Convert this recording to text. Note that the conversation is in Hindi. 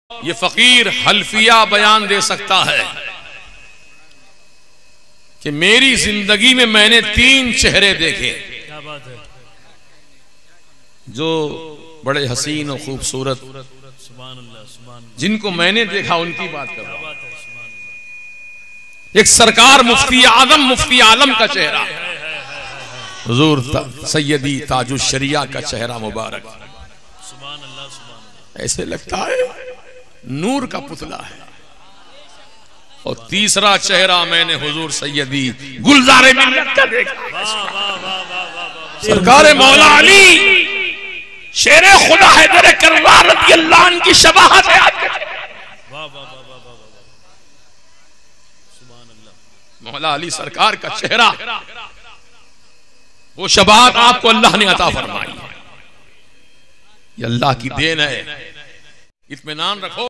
ये फकीर हल्फिया बयान दे सकता है कि मेरी जिंदगी में मैंने 3 चेहरे देखे। क्या बात है। जो बड़े हसीन और खूबसूरत, सुभान अल्लाह, सुभान अल्लाह। जिनको मैंने देखा उनकी बात कर रहा हूं। बात है, सुभान अल्लाह। एक सरकार मुफ्ती आजम मुफ्ती आलम का चेहरा, हुजूर सैयदी ताजुश शरिया का चेहरा मुबारक, सुभान अल्लाह, सुभान अल्लाह। ऐसे लगता है नूर का पुतला है। और तीसरा चेहरा मैंने हुजूर सैयदी गुलजारे मिल्लत का देखा। वाह वाह वाह वाह वाह वाह। सरकार मौला अली शेरे खुदा हैदर कर्रार रज़ियल्लाहु अन्हु की शबाहत है आपके। वाह वाह वाह वाह वाह। सुभान अल्लाह। मौला अली सरकार का चेहरा, वो शबाहत आपको अल्लाह ने अता फरमाई है। ये अल्लाह की देन है, इत्मीनान रखो।